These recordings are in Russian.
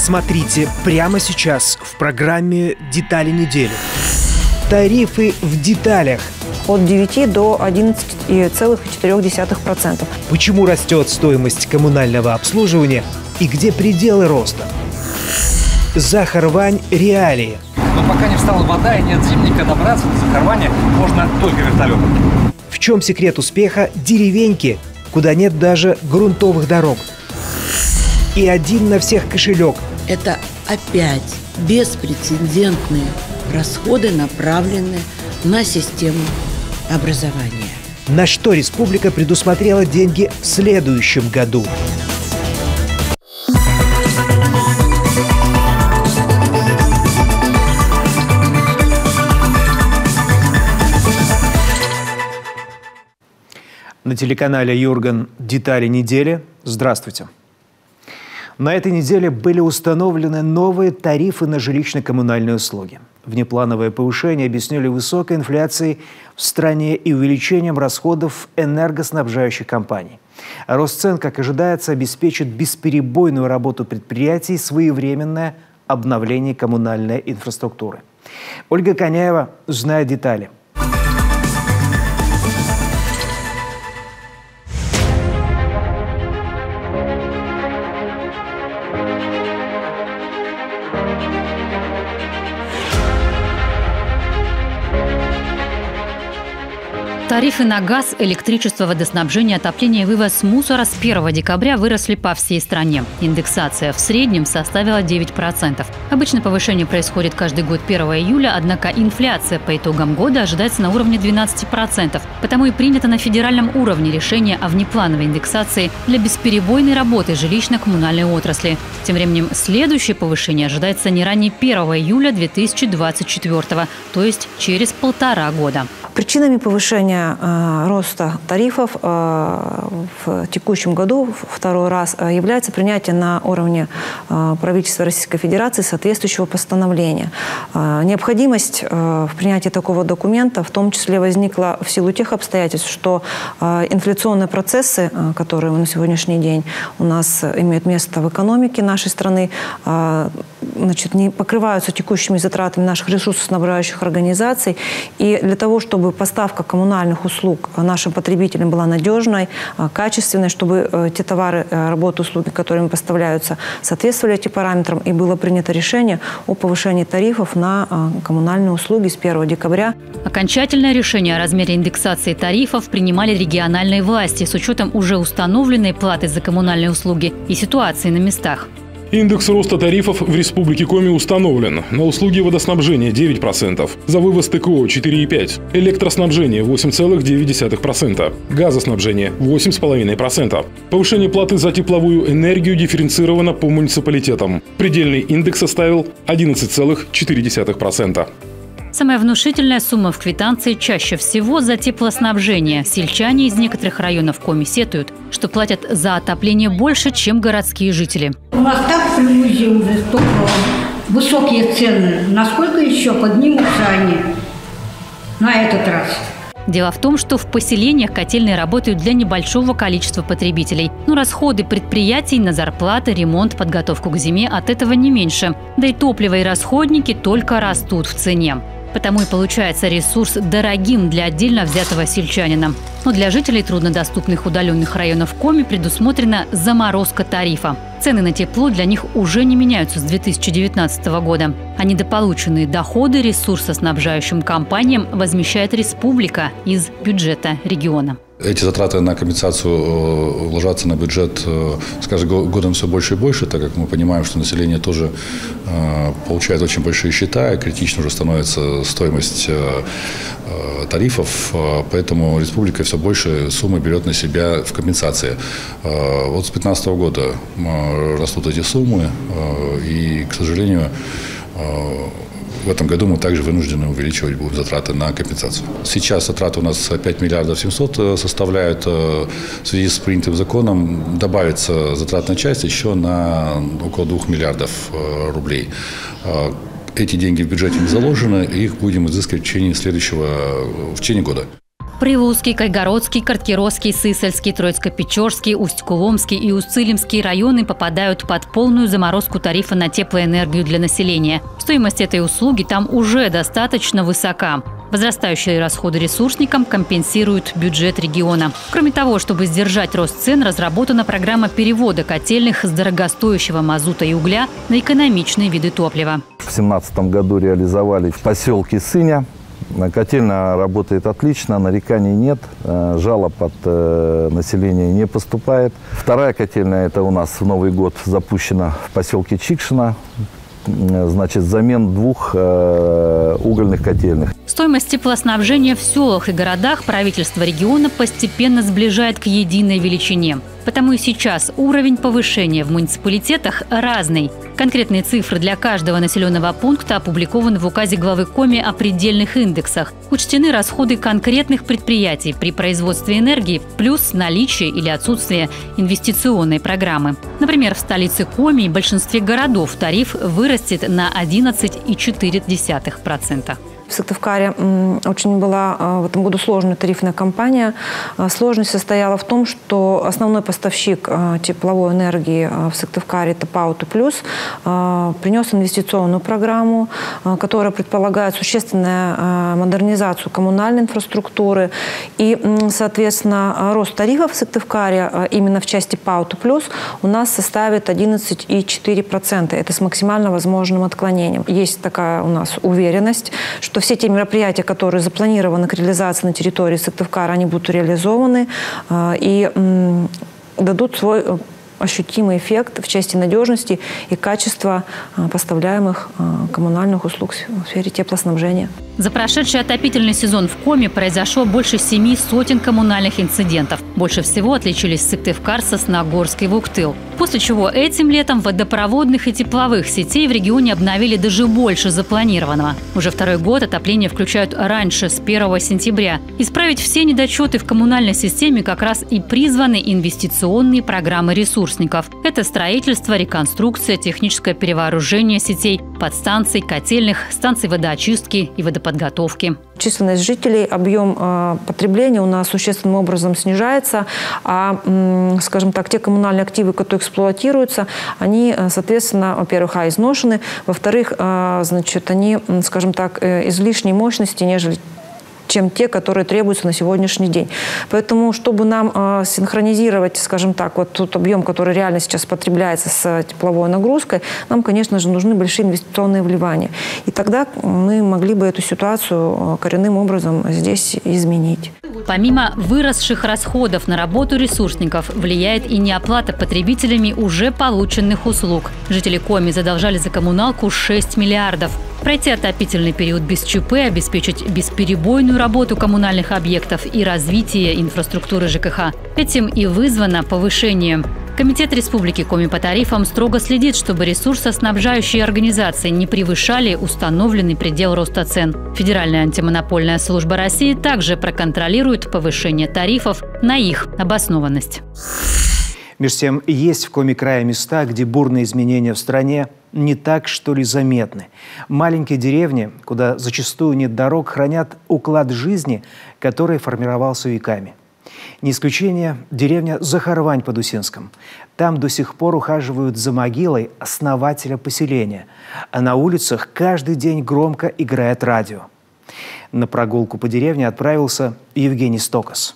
Смотрите прямо сейчас в программе «Детали недели». Тарифы в деталях. От 9 до 11,4%. Почему растет стоимость коммунального обслуживания и где пределы роста? Захарвань реалии. Но пока не встала вода и нет зимника, добраться до Захарвани можно только вертолетом. В чем секрет успеха деревеньки, куда нет даже грунтовых дорог? И один на всех кошелек. Это опять беспрецедентные расходы, направленные на систему образования. На что республика предусмотрела деньги в следующем году? На телеканале «Юрган» «Детали недели». Здравствуйте. На этой неделе были установлены новые тарифы на жилищно-коммунальные услуги. Внеплановое повышение объяснили высокой инфляцией в стране и увеличением расходов энергоснабжающих компаний. Рост цен, как ожидается, обеспечит бесперебойную работу предприятий и своевременное обновление коммунальной инфраструктуры. Ольга Коняева знает детали. Тарифы на газ, электричество, водоснабжение, отопление и вывоз мусора с 1 декабря выросли по всей стране. Индексация в среднем составила 9%. Обычно повышение происходит каждый год 1 июля, однако инфляция по итогам года ожидается на уровне 12%. Потому и принято на федеральном уровне решение о внеплановой индексации для бесперебойной работы жилищно-коммунальной отрасли. Тем временем следующее повышение ожидается не ранее 1 июля 2024, то есть через 1,5 года. Причинами повышения роста тарифов в текущем году второй раз является принятие на уровне правительства Российской Федерации соответствующего постановления. Необходимость в принятии такого документа в том числе возникла в силу тех обстоятельств, что инфляционные процессы, которые на сегодняшний день у нас имеют место в экономике нашей страны, не покрываются текущими затратами наших ресурсоснабжающих организаций. И для того, чтобы поставка коммунальных услуг нашим потребителям была надежной, качественной, чтобы те товары, работы, услуги, которыми поставляются, соответствовали этим параметрам, и было принято решение о повышении тарифов на коммунальные услуги с 1 декабря. Окончательное решение о размере индексации тарифов принимали региональные власти с учетом уже установленной платы за коммунальные услуги и ситуации на местах. Индекс роста тарифов в Республике Коми установлен. На услуги водоснабжения 9%, за вывоз ТКО 4,5%, электроснабжение 8,9%, газоснабжение 8,5%. Повышение платы за тепловую энергию дифференцировано по муниципалитетам. Предельный индекс составил 11,4%. Самая внушительная сумма в квитанции чаще всего за теплоснабжение. Сельчане из некоторых районов Коми сетуют, что платят за отопление больше, чем городские жители. У нас так привозили уже столько высокие цены. Насколько еще поднимутся они на этот раз? Дело в том, что в поселениях котельные работают для небольшого количества потребителей. Но расходы предприятий на зарплаты, ремонт, подготовку к зиме от этого не меньше. Да и топливо и расходники только растут в цене. Потому и получается ресурс дорогим для отдельно взятого сельчанина. Но для жителей труднодоступных удаленных районов Коми предусмотрена заморозка тарифа. Цены на тепло для них уже не меняются с 2019 года. А недополученные доходы ресурсоснабжающим компаниям возмещает республика из бюджета региона. Эти затраты на компенсацию ложатся на бюджет с каждым годом все больше и больше, так как мы понимаем, что население тоже получает очень большие счета, и критично уже становится стоимость тарифов, поэтому республика все больше суммы берет на себя в компенсации. Вот с 2015 года растут эти суммы, и, к сожалению, в этом году мы также вынуждены увеличивать будем затраты на компенсацию. Сейчас затраты у нас 5 миллиардов 700 составляют. В связи с принятым законом добавится затратная часть еще на около 2 миллиардов рублей. Эти деньги в бюджете не заложены, и их будем изыскивать в течение года. Приволжский, Кайгородский, Карткиросский, Сысольский, Троицко-Печорский, Усть-Куломский и Усть-Цилимский районы попадают под полную заморозку тарифа на теплоэнергию для населения. Стоимость этой услуги там уже достаточно высока. Возрастающие расходы ресурсникам компенсируют бюджет региона. Кроме того, чтобы сдержать рост цен, разработана программа перевода котельных с дорогостоящего мазута и угля на экономичные виды топлива. В 2017 году реализовали в поселке Сыня. Котельная работает отлично, нареканий нет, жалоб от населения не поступает. Вторая котельная – это у нас в Новый год запущена в поселке Чикшино. Значит, взамен 2 угольных котельных. Стоимость теплоснабжения в селах и городах правительство региона постепенно сближает к единой величине. Потому и сейчас уровень повышения в муниципалитетах разный. Конкретные цифры для каждого населенного пункта опубликованы в указе главы Коми о предельных индексах. Учтены расходы конкретных предприятий при производстве энергии, плюс наличие или отсутствие инвестиционной программы. Например, в столице Коми и большинстве городов тариф вырастет на 11,4%. В Сыктывкаре очень была в этом году сложная тарифная кампания. Сложность состояла в том, что основной поставщик тепловой энергии в Сыктывкаре, это ПАО «Плюс», принес инвестиционную программу, которая предполагает существенную модернизацию коммунальной инфраструктуры. И, соответственно, рост тарифов в Сыктывкаре именно в части ПАО «Плюс» у нас составит 11,4%. Это с максимально возможным отклонением. Есть такая у нас уверенность, что все те мероприятия, которые запланированы к реализации на территории Сыктывкара, они будут реализованы и дадут свой ощутимый эффект в части надежности и качества поставляемых коммунальных услуг в сфере теплоснабжения. За прошедший отопительный сезон в Коми произошло больше 700 коммунальных инцидентов. Больше всего отличились Сыктывкар, Сосногорск и Вуктыл. После чего этим летом водопроводных и тепловых сетей в регионе обновили даже больше запланированного. Уже второй год отопление включают раньше, с 1 сентября. Исправить все недочеты в коммунальной системе как раз и призваны инвестиционные программы ресурсников. Это строительство, реконструкция, техническое перевооружение сетей, подстанций, котельных, станций водоочистки и водоподготовки. Численность жителей, объем потребления у нас существенным образом снижается, а, скажем так, те коммунальные активы, которые эксплуатируются, они, соответственно, во-первых, изношены, во-вторых, значит, они, скажем так, излишней мощности, нежели чем те, которые требуются на сегодняшний день. Поэтому, чтобы нам синхронизировать, скажем так, вот тот объем, который реально сейчас потребляется с тепловой нагрузкой, нам, конечно же, нужны большие инвестиционные вливания. И тогда мы могли бы эту ситуацию коренным образом здесь изменить. Помимо выросших расходов на работу ресурсников, влияет и неоплата потребителями уже полученных услуг. Жители Коми задолжали за коммуналку 6 миллиардов. Пройти отопительный период без ЧП, обеспечить бесперебойную работу коммунальных объектов и развитие инфраструктуры ЖКХ. Этим и вызвано повышение. Комитет Республики Коми по тарифам строго следит, чтобы ресурсоснабжающие организации не превышали установленный предел роста цен. Федеральная антимонопольная служба России также проконтролирует повышение тарифов на их обоснованность. Между тем, есть в Коми крае места, где бурные изменения в стране не так, что ли, заметны. Маленькие деревни, куда зачастую нет дорог, хранят уклад жизни, который формировался веками. Не исключение деревня Захарвань под Усинском. Там до сих пор ухаживают за могилой основателя поселения, а на улицах каждый день громко играет радио. На прогулку по деревне отправился Евгений Стокос.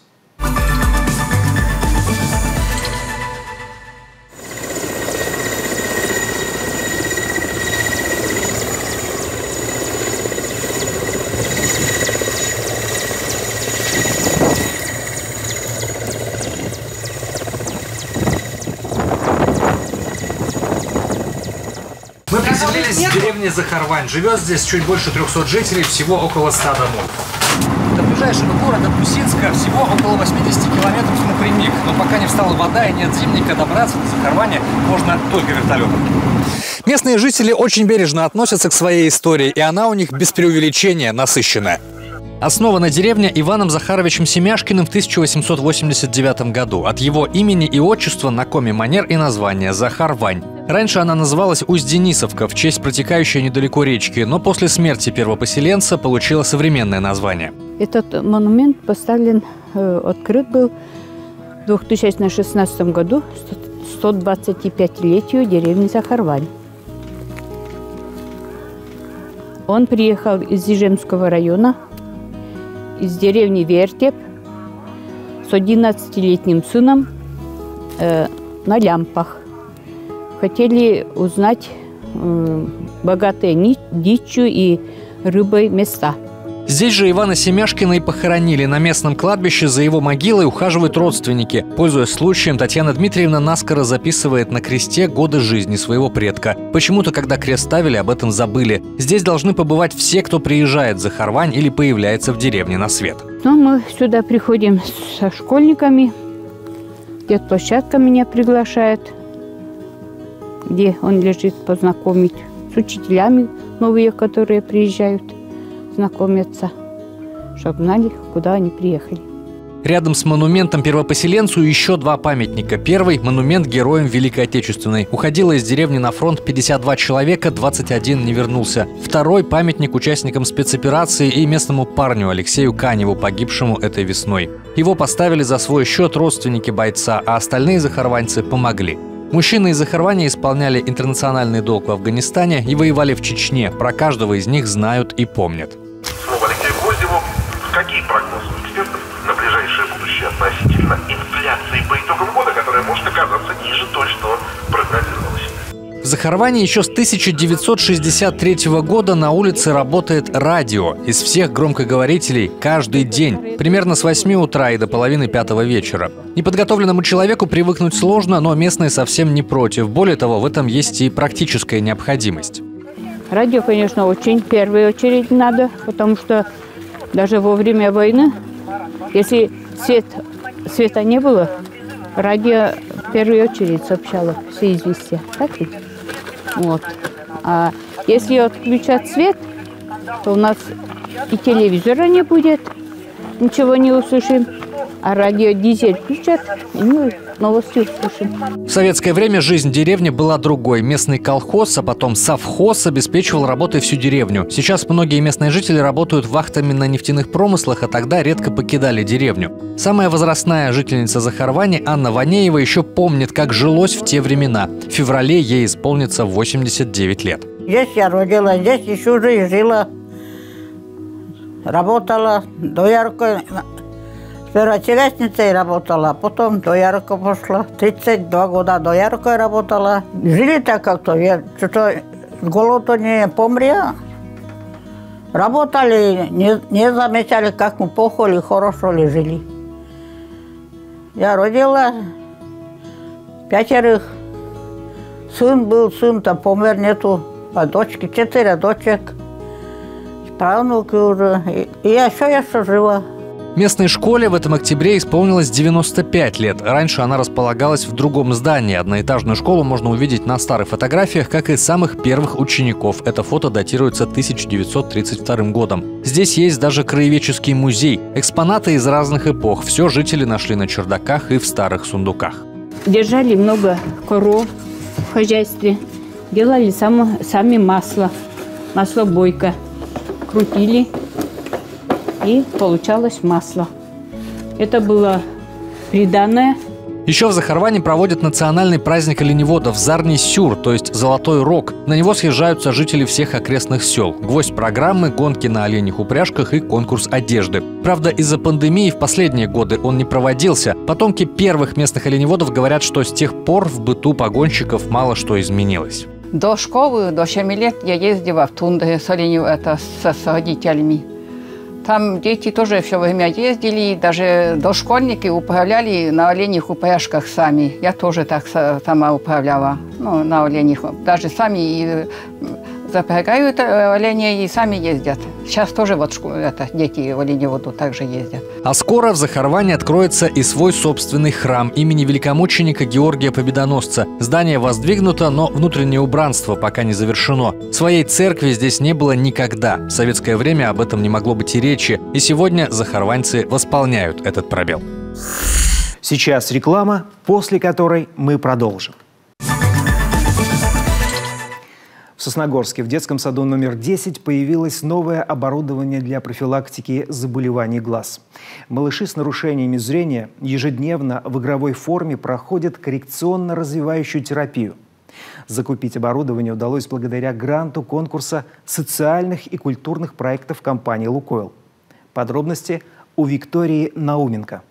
Мы приземлились в деревне Захарвань. Живет здесь чуть больше 300 жителей, всего около 100 домов. До ближайшего города Усинска всего около 80 километров напрямик. Но пока не встала вода и нет зимника, добраться до Захарвани можно только вертолетом. Местные жители очень бережно относятся к своей истории, и она у них без преувеличения насыщенная. Основана деревня Иваном Захаровичем Семяшкиным в 1889 году. От его имени и отчества на коме манер и название Захарвань. Раньше она называлась Усть-Денисовка в честь протекающей недалеко речки, но после смерти первопоселенца получила современное название. Этот монумент поставлен, открыт был в 2016 году, 125-летию деревни Захарвань. Он приехал из Ижемского района, из деревни Вертеп, с 11-летним сыном на лямпах. Хотели узнать богатые дичью и рыбой места. Здесь же Ивана Семяшкина и похоронили. На местном кладбище за его могилой ухаживают родственники. Пользуясь случаем, Татьяна Дмитриевна наскоро записывает на кресте годы жизни своего предка. Почему-то, когда крест ставили, об этом забыли. Здесь должны побывать все, кто приезжает в Захарвань или появляется в деревне на свет. Но мы сюда приходим со школьниками. Детплощадка меня приглашает, где он лежит, познакомить с учителями новые, которые приезжают, знакомятся, чтобы знали, куда они приехали. Рядом с монументом первопоселенцу еще два памятника. Первый – монумент героям Великой Отечественной. Уходило из деревни на фронт 52 человека, 21 не вернулся. Второй – памятник участникам спецоперации и местному парню Алексею Каневу, погибшему этой весной. Его поставили за свой счет родственники бойца, а остальные захарваньцы помогли. Мужчины из Захарвани исполняли интернациональный долг в Афганистане и воевали в Чечне. Про каждого из них знают и помнят. Слово Алексею Гвоздеву. Какие прогнозы у экспертов на ближайшее будущее относительно инфляции по итогам года, которая может оказаться ниже той, что прогнозировалось? В Захарвани еще с 1963 года на улице работает радио. Из всех громкоговорителей каждый день. Примерно с 8 утра и до половины 5 вечера. Неподготовленному человеку привыкнуть сложно, но местные совсем не против. Более того, в этом есть и практическая необходимость. Радио, конечно, очень в первую очередь надо, потому что даже во время войны, если света не было, радио в первую очередь сообщало все известия. Так ведь? Вот. А если отключать свет, то у нас и телевизора не будет, ничего не услышим. А радио дизель включат, и мы новости услышим. В советское время жизнь деревни была другой. Местный колхоз, а потом совхоз обеспечивал работой всю деревню. Сейчас многие местные жители работают вахтами на нефтяных промыслах, а тогда редко покидали деревню. Самая возрастная жительница Захарвани, Анна Ванеева, еще помнит, как жилось в те времена. В феврале ей исполнится 89 лет. Здесь я родилась, здесь еще же жила. Работала до яркой. Сперва телесницей работала, потом до Ярко пошла. 32 года до Ярко работала. Жили так как-то, я что-то с голоду не помря. Работали, не замечали, как мы плохо или хорошо ли жили. Я родила 5. Сын был, сын-то помер, нету. А дочки, 4 дочек. Правнуки уже. И я еще жива. Местной школе в этом октябре исполнилось 95 лет. Раньше она располагалась в другом здании. Одноэтажную школу можно увидеть на старых фотографиях, как и самых первых учеников. Это фото датируется 1932 годом. Здесь есть даже краеведческий музей. Экспонаты из разных эпох. Все жители нашли на чердаках и в старых сундуках. Держали много коров в хозяйстве. Делали сами масло. Масло бойко. Крутили. И получалось масло. Это было приданное. Еще в Захарвани проводят национальный праздник оленеводов Зарний Сюр, то есть Золотой Рог. На него съезжаются жители всех окрестных сел. Гвоздь программы – гонки на оленьих упряжках и конкурс одежды. Правда, из-за пандемии в последние годы он не проводился. Потомки первых местных оленеводов говорят, что с тех пор в быту погонщиков мало что изменилось. До школы, до 7 лет я ездила в Тунды с родителями. Там дети тоже все время ездили, даже дошкольники управляли на оленьих упряжках сами. Я тоже так сама управляла, на оленьих. Даже сами Запрягают оленей и сами ездят. Сейчас тоже вот дети в оленеводу также ездят. А скоро в Захарване откроется и свой собственный храм имени великомученика Георгия Победоносца. Здание воздвигнуто, но внутреннее убранство пока не завершено. Своей церкви здесь не было никогда. В советское время об этом не могло быть и речи. И сегодня захарванцы восполняют этот пробел. Сейчас реклама, после которой мы продолжим. В Сосногорске в детском саду номер 10 появилось новое оборудование для профилактики заболеваний глаз. Малыши с нарушениями зрения ежедневно в игровой форме проходят коррекционно-развивающую терапию. Закупить оборудование удалось благодаря гранту конкурса социальных и культурных проектов компании «Лукойл». Подробности у Виктории Науменко.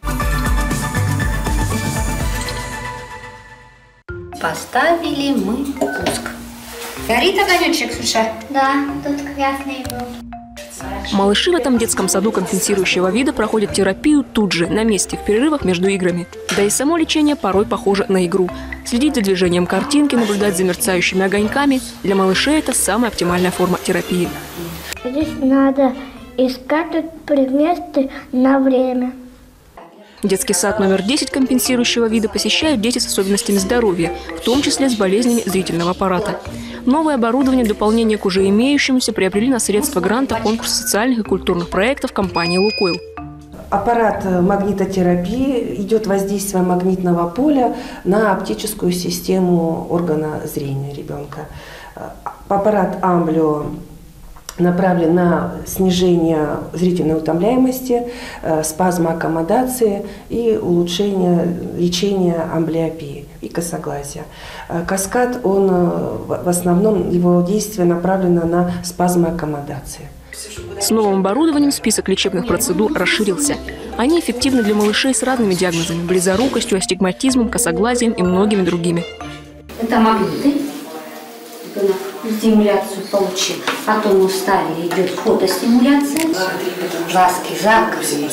Поставили мы пуск. Горит огонечек, Ксюша? Да, тут красный был. Малыши в этом детском саду компенсирующего вида проходят терапию тут же, на месте, в перерывах между играми. Да и само лечение порой похоже на игру. Следить за движением картинки, наблюдать за мерцающими огоньками – для малышей это самая оптимальная форма терапии. Здесь надо искать предметы на время. Детский сад номер 10 компенсирующего вида посещают дети с особенностями здоровья, в том числе с болезнями зрительного аппарата. Новое оборудование в дополнение к уже имеющемуся приобрели на средства гранта конкурса социальных и культурных проектов компании «Лукойл». Аппарат магнитотерапии идет воздействие магнитного поля на оптическую систему органа зрения ребенка. Аппарат Амблио направлен на снижение зрительной утомляемости, спазмоаккомодации и улучшение лечения амблиопии и косоглазия. Каскад, он в основном, его действие направлено на спазмоаккомодации. С новым оборудованием список лечебных процедур расширился. Они эффективны для малышей с разными диагнозами – близорукостью, астигматизмом, косоглазием и многими другими. Это магниты. Стимуляцию получил. Потом уставили, идет фотостимуляция. Глазки закрыли.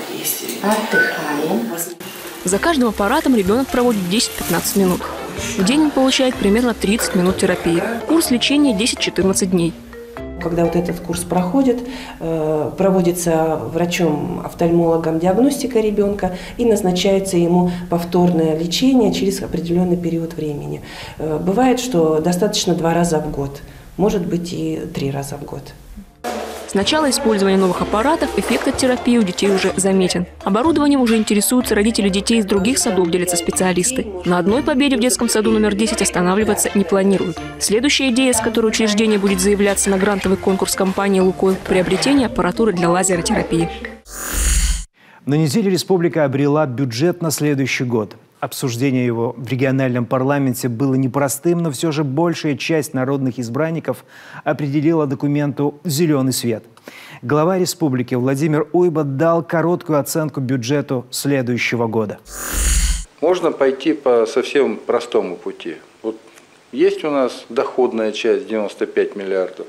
Отдыхаем. За каждым аппаратом ребенок проводит 10-15 минут. В день он получает примерно 30 минут терапии. Курс лечения 10-14 дней. Когда вот этот курс проходит, проводится врачом-офтальмологом диагностика ребенка и назначается ему повторное лечение через определенный период времени. Бывает, что достаточно 2 раза в год, может быть и 3 раза в год. С начала использования новых аппаратов эффект от терапии у детей уже заметен. Оборудованием уже интересуются родители детей из других садов, делятся специалисты. На одной победе в детском саду номер 10 останавливаться не планируют. Следующая идея, с которой учреждение будет заявляться на грантовый конкурс компании «Лукойл» – приобретение аппаратуры для лазеротерапии. На неделе республика обрела бюджет на следующий год. Обсуждение его в региональном парламенте было непростым, но все же большая часть народных избранников определила документу «зеленый свет». Глава республики Владимир Уйба дал короткую оценку бюджету следующего года. Можно пойти по совсем простому пути. Вот есть у нас доходная часть 95 миллиардов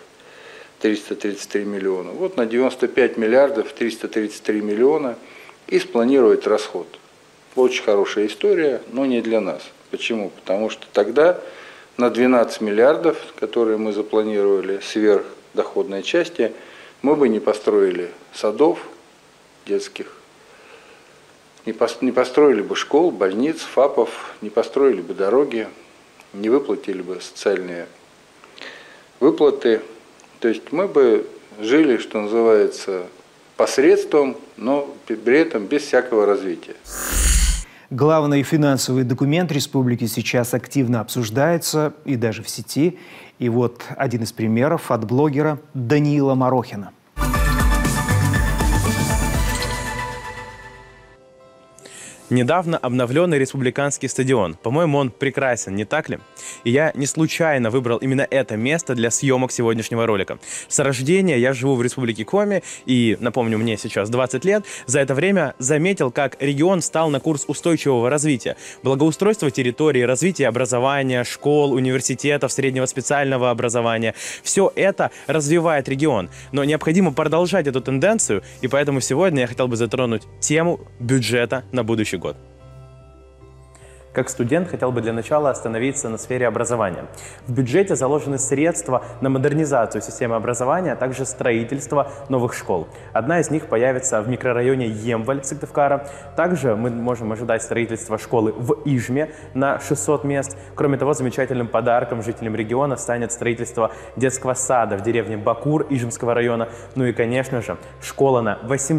333 миллиона. Вот на 95 миллиардов 333 миллиона и спланировать расход. Очень хорошая история, но не для нас. Почему? Потому что тогда на 12 миллиардов, которые мы запланировали сверх доходной части, мы бы не построили садов детских, не построили бы школ, больниц, ФАПов, не построили бы дороги, не выплатили бы социальные выплаты. То есть мы бы жили, что называется, посредством, но при этом без всякого развития. Главный финансовый документ республики сейчас активно обсуждается и даже в сети. И вот один из примеров от блогера Даниила Марохина. Недавно обновленный республиканский стадион. По-моему, он прекрасен, не так ли? И я не случайно выбрал именно это место для съемок сегодняшнего ролика. С рождения я живу в Республике Коми, и, напомню, мне сейчас 20 лет. За это время заметил, как регион стал на курс устойчивого развития. Благоустройство территории, развитие образования, школ, университетов, среднего специального образования. Все это развивает регион. Но необходимо продолжать эту тенденцию, и поэтому сегодня я хотел бы затронуть тему бюджета на будущий год. Как студент хотел бы для начала остановиться на сфере образования. В бюджете заложены средства на модернизацию системы образования, а также строительство новых школ. Одна из них появится в микрорайоне Емваль Сыктывкара. Также мы можем ожидать строительства школы в Ижме на 600 мест. Кроме того, замечательным подарком жителям региона станет строительство детского сада в деревне Бакур Ижемского района. Ну и, конечно же, школа на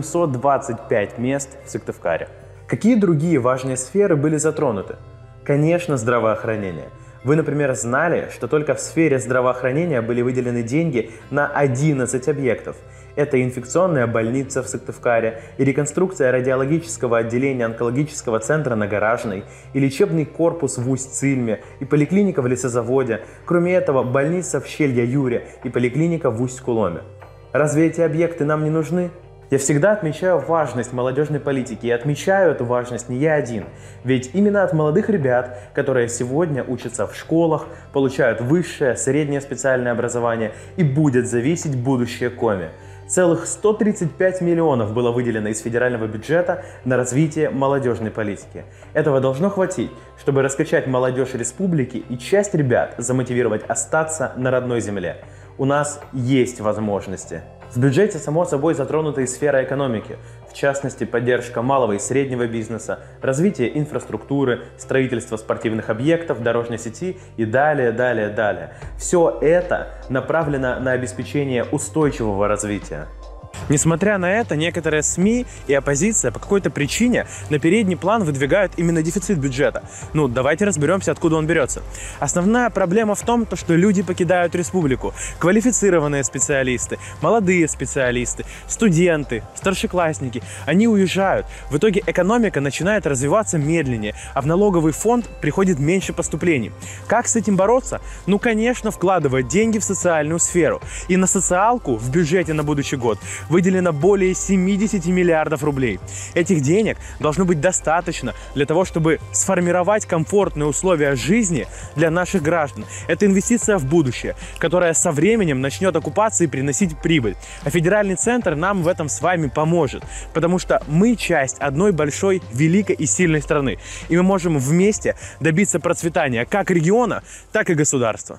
825 мест в Сыктывкаре. Какие другие важные сферы были затронуты? Конечно, здравоохранение. Вы, например, знали, что только в сфере здравоохранения были выделены деньги на 11 объектов. Это инфекционная больница в Сыктывкаре, и реконструкция радиологического отделения онкологического центра на Гаражной, и лечебный корпус в Усть-Цильме, и поликлиника в Лесозаводе. Кроме этого, больница в Щелья-Юре и поликлиника в Усть-Куломе. Разве эти объекты нам не нужны? Я всегда отмечаю важность молодежной политики, и отмечаю эту важность не я один. Ведь именно от молодых ребят, которые сегодня учатся в школах, получают высшее, среднее специальное образование, и будет зависеть будущее Коми. Целых 135 миллионов было выделено из федерального бюджета на развитие молодежной политики. Этого должно хватить, чтобы раскачать молодежь республики и часть ребят замотивировать остаться на родной земле. У нас есть возможности. В бюджете, само собой, затронута и сфера экономики, в частности, поддержка малого и среднего бизнеса, развитие инфраструктуры, строительство спортивных объектов, дорожной сети и далее. Все это направлено на обеспечение устойчивого развития. Несмотря на это, некоторые СМИ и оппозиция по какой-то причине на передний план выдвигают именно дефицит бюджета. Ну, давайте разберемся, откуда он берется. Основная проблема в том, что люди покидают республику. Квалифицированные специалисты, молодые специалисты, студенты, старшеклассники. Они уезжают. В итоге экономика начинает развиваться медленнее, а в налоговый фонд приходит меньше поступлений. Как с этим бороться? Ну, конечно, вкладывать деньги в социальную сферу. И на социалку в бюджете на будущий год выделено более 70 миллиардов рублей. Этих денег должно быть достаточно для того, чтобы сформировать комфортные условия жизни для наших граждан. Это инвестиция в будущее, которая со временем начнет окупаться и приносить прибыль. А федеральный центр нам в этом с вами поможет, потому что мы часть одной большой, великой и сильной страны. И мы можем вместе добиться процветания как региона, так и государства.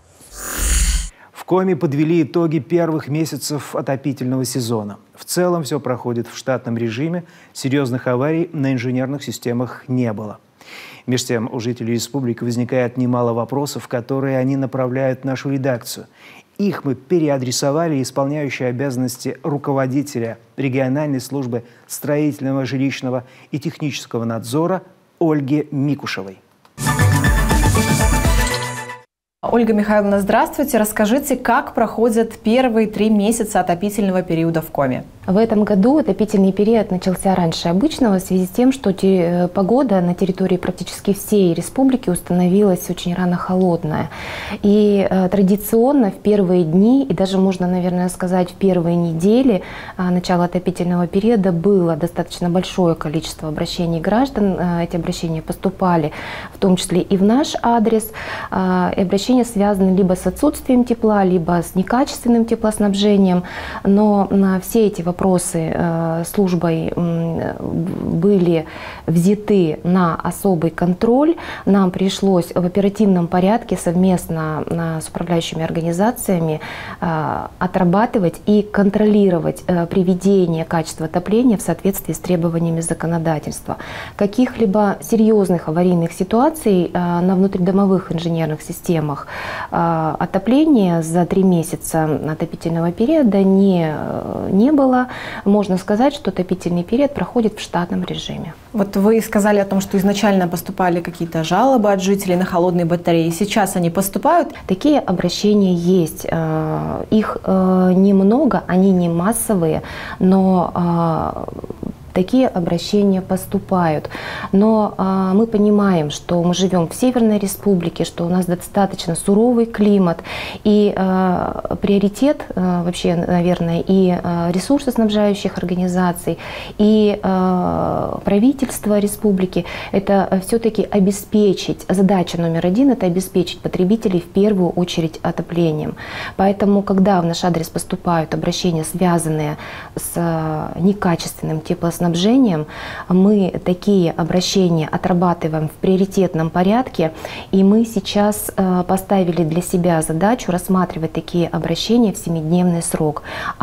В Коми подвели итоги первых месяцев отопительного сезона. В целом все проходит в штатном режиме, серьезных аварий на инженерных системах не было. Между тем, у жителей республики возникает немало вопросов, которые они направляют в нашу редакцию. Их мы переадресовали исполняющей обязанности руководителя региональной службы строительного, жилищного и технического надзора Ольге Микушевой. Ольга Михайловна, здравствуйте. Расскажите, как проходят первые 3 месяца отопительного периода в Коми? В этом году отопительный период начался раньше обычного в связи с тем, что погода на территории практически всей республики установилась очень рано холодная. И традиционно в первые дни, и даже можно, наверное, сказать, в первые недели начала отопительного периода было достаточно большое количество обращений граждан. Эти обращения поступали в том числе и в наш адрес. И обращения связаны либо с отсутствием тепла, либо с некачественным теплоснабжением. Но все эти вопросы службой были взяты на особый контроль. Нам пришлось в оперативном порядке совместно с управляющими организациями отрабатывать и контролировать приведение качества отопления в соответствии с требованиями законодательства. Каких-либо серьезных аварийных ситуаций на внутридомовых инженерных системах отопления за 3 месяца отопительного периода не было. Можно сказать, что отопительный период проходит в штатном режиме. Вот вы сказали о том, что изначально поступали какие-то жалобы от жителей на холодные батареи. Сейчас они поступают? Такие обращения есть. Их немного, они не массовые, но такие обращения поступают. Но мы понимаем, что мы живем в Северной Республике, что у нас достаточно суровый климат. И приоритет вообще, наверное, и ресурсоснабжающих организаций, и правительства республики — это все-таки обеспечить, задача номер 1 — это обеспечить потребителей в первую очередь отоплением. Поэтому, когда в наш адрес поступают обращения, связанные с некачественным теплоснабжением, теплоснабжением мы такие обращения отрабатываем в приоритетном порядке, и мы сейчас поставили для себя задачу рассматривать такие обращения в 7-дневный срок,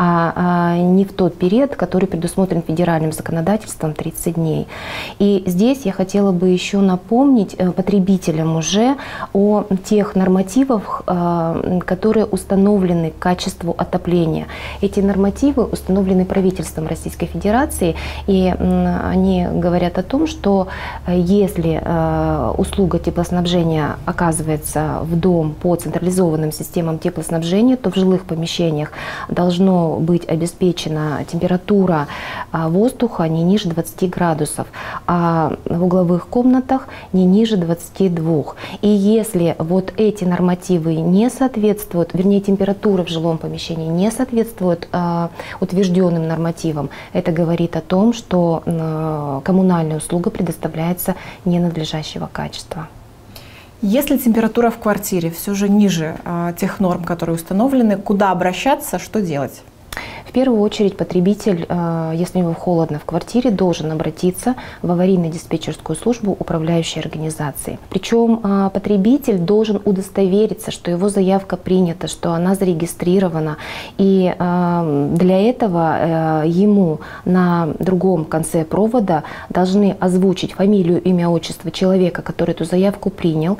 а не в тот период, который предусмотрен федеральным законодательством 30 дней. И здесь я хотела бы еще напомнить потребителям уже о тех нормативах, которые установлены к качеству отопления. Эти нормативы установлены правительством Российской Федерации, и они говорят о том, что если услуга теплоснабжения оказывается в дом по централизованным системам теплоснабжения, то в жилых помещениях должно быть обеспечена температура воздуха не ниже 20 градусов, а в угловых комнатах не ниже 22. И если вот эти нормативы не соответствуют, вернее, температура в жилом помещении не соответствует утвержденным нормативам, это говорит о том, что коммунальная услуга предоставляется ненадлежащего качества. Если температура в квартире все же ниже тех норм, которые установлены, куда обращаться, что делать? В первую очередь потребитель, если у него холодно в квартире, должен обратиться в аварийно-диспетчерскую службу управляющей организации. Причем потребитель должен удостовериться, что его заявка принята, что она зарегистрирована. И для этого ему на другом конце провода должны озвучить фамилию, имя, отчество человека, который эту заявку принял,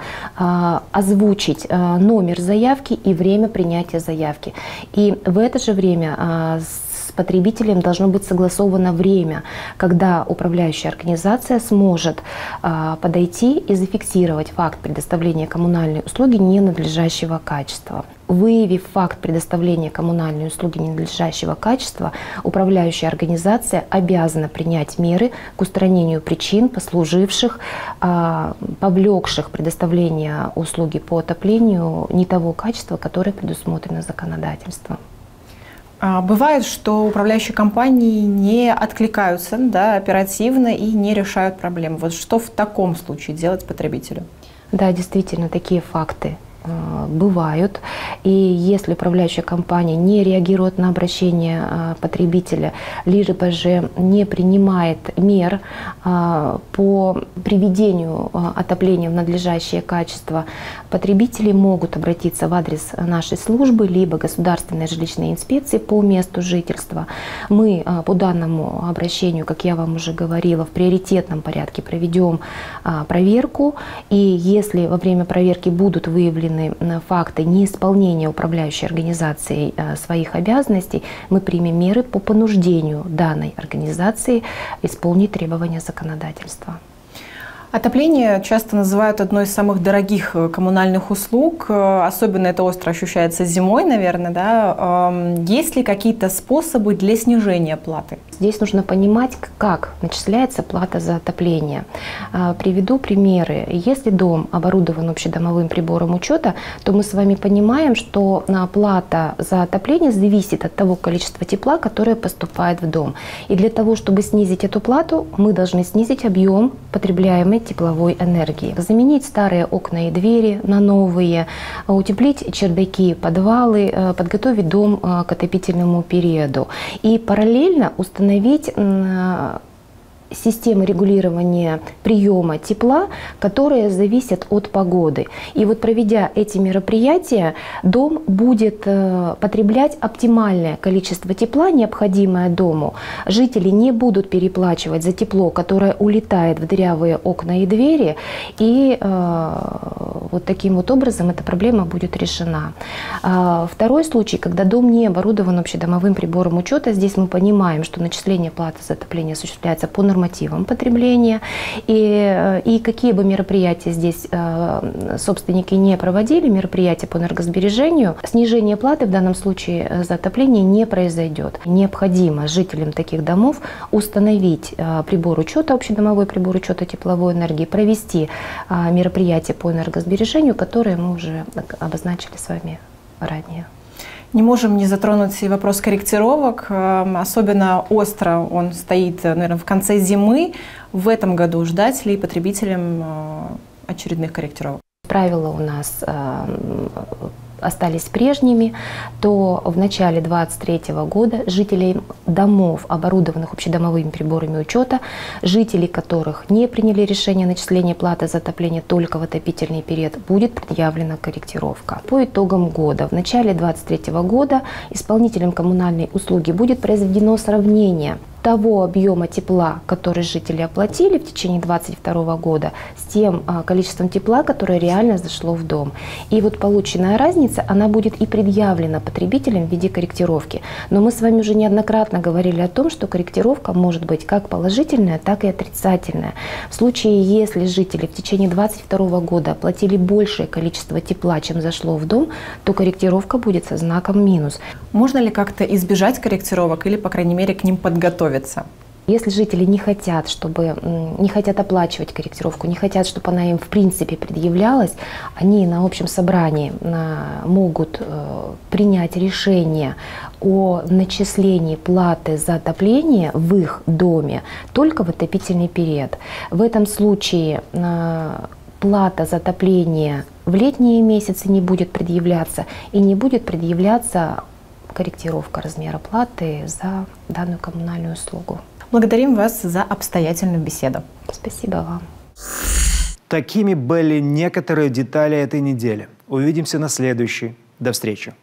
озвучить номер заявки и время принятия заявки. И в это же время с потребителем должно быть согласовано время, когда управляющая организация сможет подойти и зафиксировать факт предоставления коммунальной услуги ненадлежащего качества. Выявив факт предоставления коммунальной услуги ненадлежащего качества, управляющая организация обязана принять меры к устранению причин, послуживших, повлекших предоставление услуги по отоплению не того качества, которое предусмотрено законодательством. Бывает, что управляющие компании не откликаются, да, оперативно и не решают проблем. Вот что в таком случае делать потребителю? Да, действительно, такие факты бывают. И если управляющая компания не реагирует на обращение потребителя, либо же не принимает мер по приведению отопления в надлежащее качество, потребители могут обратиться в адрес нашей службы, либо Государственной жилищной инспекции по месту жительства. Мы по данному обращению, как я вам уже говорила, в приоритетном порядке проведем проверку. И если во время проверки будут выявлены факты неисполнения управляющей организацией своих обязанностей, мы примем меры по понуждению данной организации исполнить требования законодательства. Отопление часто называют одной из самых дорогих коммунальных услуг. Особенно это остро ощущается зимой, наверное. Да? Есть ли какие-то способы для снижения платы? Здесь нужно понимать, как начисляется плата за отопление. Приведу примеры. Если дом оборудован общедомовым прибором учета, то мы с вами понимаем, что плата за отопление зависит от того количества тепла, которое поступает в дом. И для того, чтобы снизить эту плату, мы должны снизить объем потребляемой тепловой энергии. Заменить старые окна и двери на новые, утеплить чердаки, подвалы, подготовить дом к отопительному периоду. И параллельно установить системы регулирования приема тепла, которые зависят от погоды. И вот проведя эти мероприятия, дом будет потреблять оптимальное количество тепла, необходимое дому. Жители не будут переплачивать за тепло, которое улетает в дырявые окна и двери, и вот таким вот образом эта проблема будет решена. Второй случай, когда дом не оборудован общедомовым прибором учета, здесь мы понимаем, что начисление платы за отопление осуществляется по нормативам потребления, и какие бы мероприятия здесь собственники не проводили, мероприятия по энергосбережению, снижение платы в данном случае за отопление не произойдет. Необходимо жителям таких домов установить прибор учета, общедомовой прибор учета тепловой энергии, провести мероприятия по энергосбережению, которые мы уже обозначили с вами ранее. Не можем не затронуть и вопрос корректировок. Особенно остро он стоит, наверное, в конце зимы. В этом году ждать ли потребителям очередных корректировок? Правила у нас остались прежними, то в начале 2023 года жителей домов, оборудованных общедомовыми приборами учета, жителей которых не приняли решение о начислении платы за отопление только в отопительный период, будет предъявлена корректировка. По итогам года, в начале 2023 года исполнителям коммунальной услуги будет произведено сравнение того объема тепла, который жители оплатили в течение 2022 года, с тем количеством тепла, которое реально зашло в дом. И вот полученная разница, она будет и предъявлена потребителям в виде корректировки. Но мы с вами уже неоднократно говорили о том, что корректировка может быть как положительная, так и отрицательная. В случае, если жители в течение 2022 года оплатили большее количество тепла, чем зашло в дом, то корректировка будет со знаком минус. Можно ли как-то избежать корректировок или, по крайней мере, к ним подготовиться? Если жители не хотят оплачивать корректировку, не хотят, чтобы она им в принципе предъявлялась, они на общем собрании могут принять решение о начислении платы за отопление в их доме только в отопительный период. В этом случае плата за отопление в летние месяцы не будет предъявляться, и не будет предъявляться корректировка размера платы за данную коммунальную услугу. Благодарим вас за обстоятельную беседу. Спасибо вам. Такими были некоторые детали этой недели. Увидимся на следующей. До встречи.